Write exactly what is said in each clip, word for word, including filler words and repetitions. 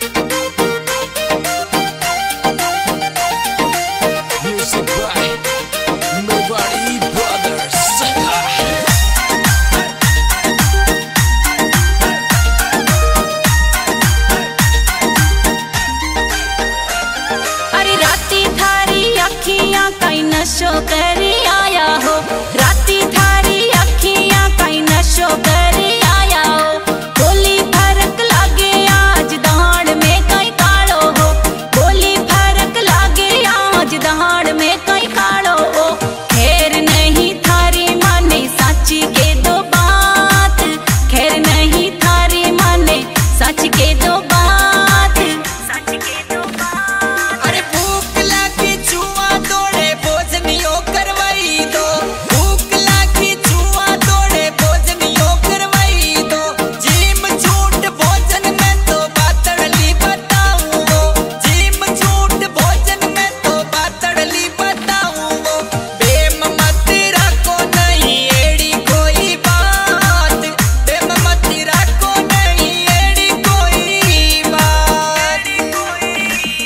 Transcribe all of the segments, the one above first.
नशो करी आया हो, राती थारी अखियां कई नशो करी आया हो। बोली फर्क लागे आज दहाड़ में कई कालो हो, बोली फर्क लागे आज दहाड़ में कई कालो हो। खैर नहीं थारी माने साची के दो बात, खैर नहीं थारी माने सच के दो बात, सच के दो बात। अरे भूख लागी जुआ दौड़े भोजनियो करवाई दो, भूख लागी जुआ दौड़े भोजनियो करवाई दो। जिम झूठ भोजन में तो बातड़ली बताऊं वो, जिम झूठ भोजन में तो बातड़ली बताऊं वो। बेम मत रखो नहीं एड़ी कोई बात, बेम मत रखो नहीं एड़ी कोई बात, एड़ी कोई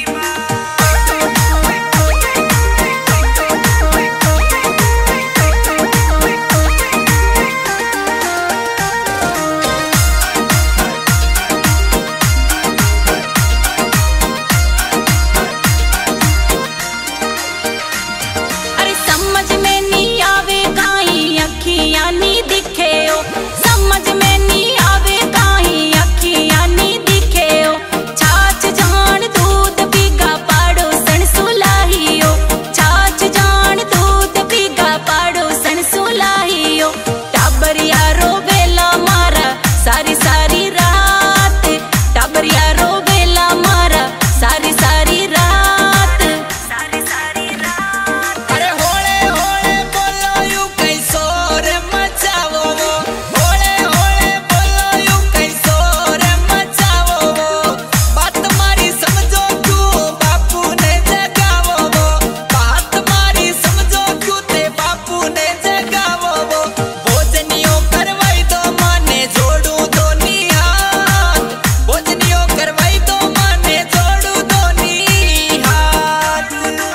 अरे समझ में नहीं आवे काई अखियां नहीं दिखे हो, समझ में नहीं आवे काई अखियां नहीं दिखे हो। छाछ जान दूध पीगा पाड़ो सन सुलाही हो, छाछ जान दूध पीगा पाड़ो सन सुलाही हो। टाबरिया रोवेला मारा सारी सारी रात, टाबरिया रोवेला मारा सारी सारी रात, सारी सारी रात। अरे होले होले बोलो यू कई शोर मचावो वो, होले होले बोलो यू कई शोर मचावो वो। बात मारी समझो क्यों बापू ने जगावो वो, बात मारी समझो क्यों ते बापू ने जगावो वो। भोजनियो करवाई दो माने जोड़ू दो नी हाथ, भोजनियो करवाई दो माने जोड़ू दो नी हाथ।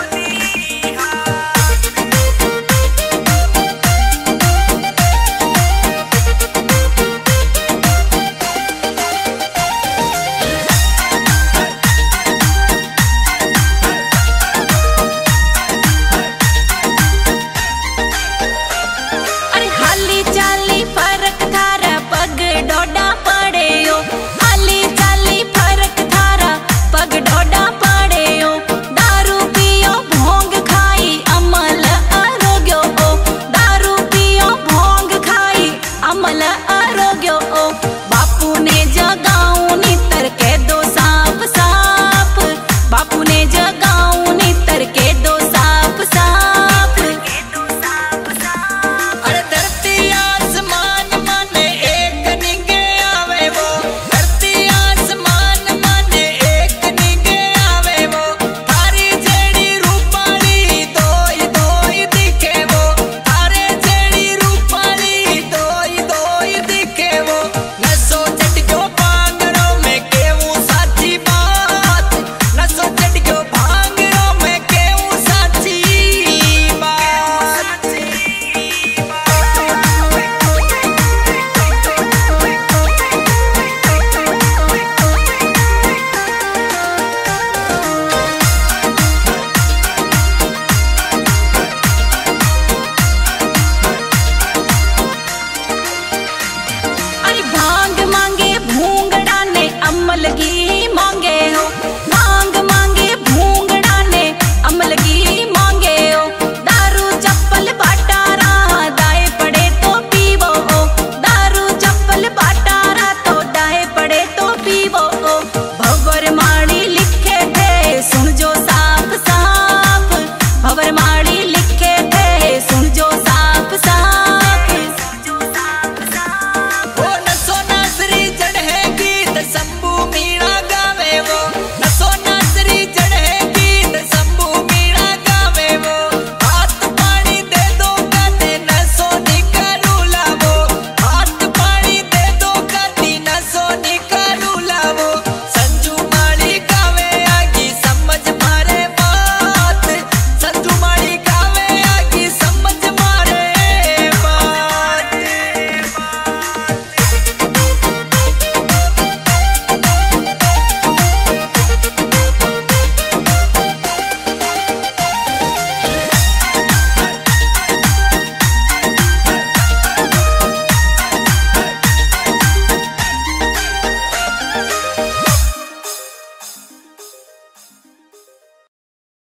अरे हाली चाली फर्क थारा पग डोडा पड़े हो, हाली चाली फर्क थारा पग डोडा पड़े हो। दारू पियो भोंग खाई अमल आरोग्य हो, दारू पियो भोंग खाई अमल आरोग्य हो। बापू ने जगाऊं नीतर के दो साफ साफ, बापू ने जगाऊं नीतर के दो साफ साफ, के दो साफ साफ। अरे धरती आसमान माने एक निगे आवे वो, धरती आसमान माने एक निगे आवे वो। थारी जेड़ी रूपाली दोई दोई दिखे वो, थारे जेड़ी रूपाली दोई दोई दिखे वो। नसो चट गयो भांगड़ो में केवूं साची बात, नसो चट गयो भांगड़ो में केवूं साची बात। अरे भांग मांगे भूंगड़ा ने अमल की